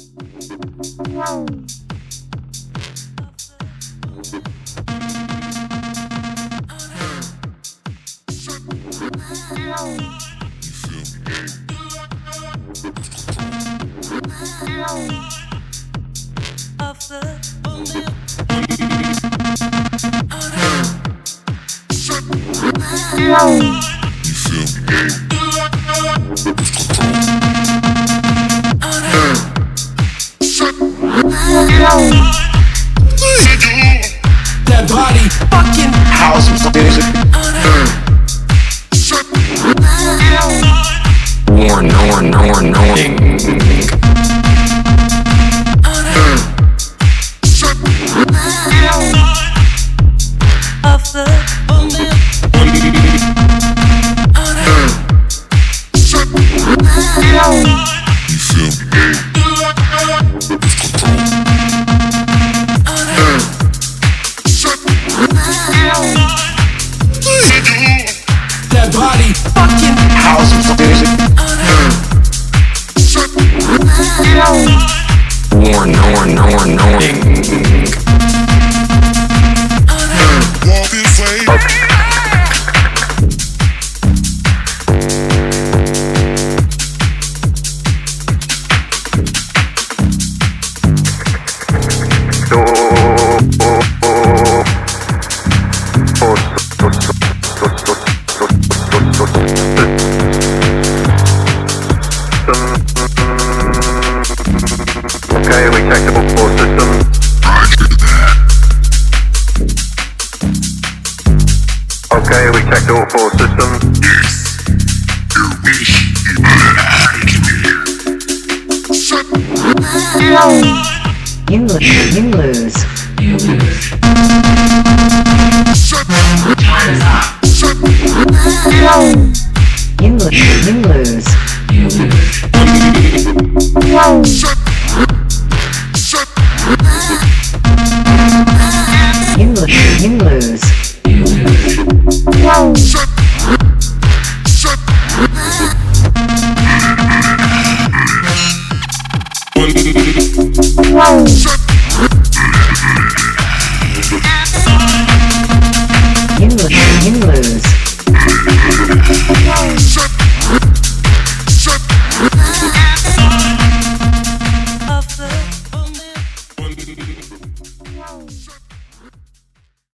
That body fucking house music. Warning. That body fucking house music. Warning. Okay, we checked the book system. Roger that. Okay, we checked all 4 systems. Yes. Your wish is You lose. Time is up. You lose. You lose. You lose.